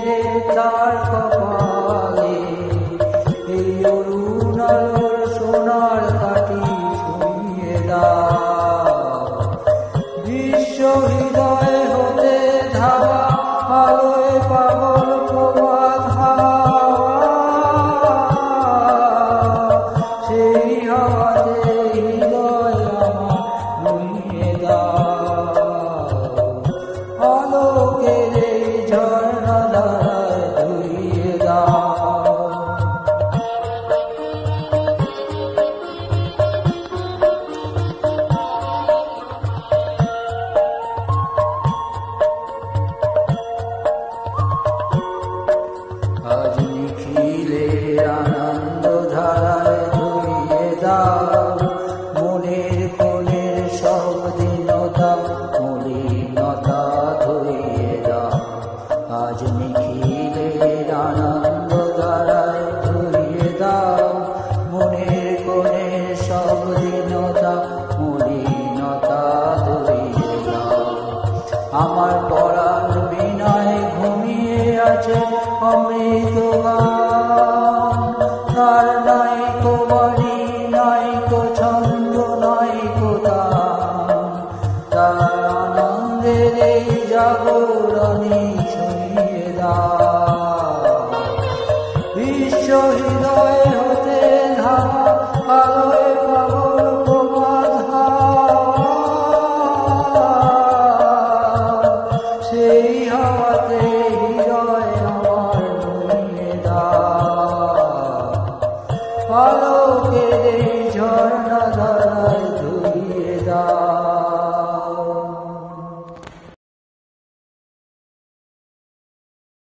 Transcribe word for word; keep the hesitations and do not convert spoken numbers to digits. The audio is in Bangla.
রে তার কপালে এই অরুণ আলোর সোনার কাটি ছুঁয়ে দাও। বিশ্ব হৃদয় হতে ধাওয়া আলোয় পাগল প্রভাত হাওয়া, সেই হাওয়াতে হৃদয় আমার নুইয়ে দাও। আলোকের এই ঝর্ণা ধারায় ধুইয়ে দাও। আজ নিখিলের আনন্দ ধারায় ধুইয়ে দাও। মনের কোণের সব দীনতা মলিনতা ধুইয়ে দাও। আজ নিখিলের আনন্দ ধারায় ধুইয়ে দাও। মনের কোণের সব দীনতা মলিনতা ধুইয়ে দাও। আমার পরাণ বিনায় ঘুমিয়ে আছে অমৃত গান, তার নাইকো বাণী নাইকো ছন্দ নাইকো তান, তার আনন্দের এই জাগরণী ছুঁয়ে দাও। বিশ্ব হৃদয়